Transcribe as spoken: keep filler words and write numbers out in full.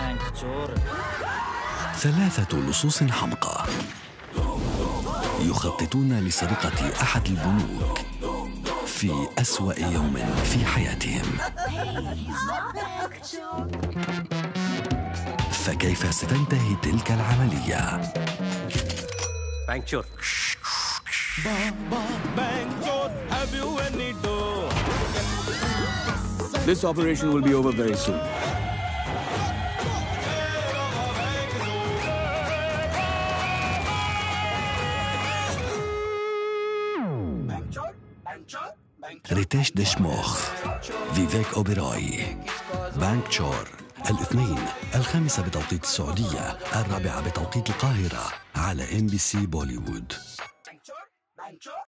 ثلاثة لصوص حمقى يخططون لسرقة أحد البنوك في أسوأ يوم في حياتهم. فكيف ستنتهي تلك العملية؟ بانكشور. Have you any dough? This operation will be over very soon. ريتيش ديشموخ، فيفيك أوبيراي، بانك تشور. الاثنين الخامسة بتوقيت السعودية، الرابعة بتوقيت القاهرة، على إم بي سي بوليوود.